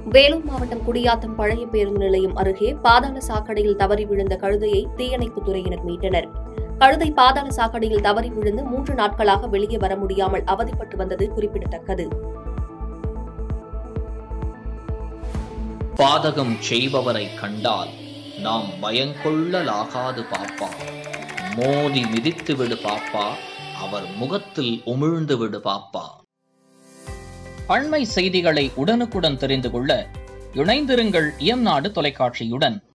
வேலூர் மாவட்டம் குடியாத்தம் பழைய பேருந்து நிலையம் அருகே பாதாள சாக்கடையில் தவறி விழுந்த கழுதையை தீயணைப்புத் துறையினர் மீட்டனர். கழுதை பாதாள சாக்கடையில் தவறி விழுந்து 3 நாட்களாக வெளியே வர முடியாமல் அவதிப்பட்டு வந்தது குறிப்பிடத்தக்கது. பாதகம் செய்பவரை கண்டால் நாம் பயங்கொள்ளலாகாது பாப்பா, மோதி மிதித்து விடு பாப்பா, அவர் முகத்தில் உமிழ்ந்து விடு பாப்பா. அண்மை செய்திகளை உடனுக்குடன் தெரிந்து கொள்ள இணைந்திருங்கள் இயம்நாடு தொலைக்காட்சியுடன்.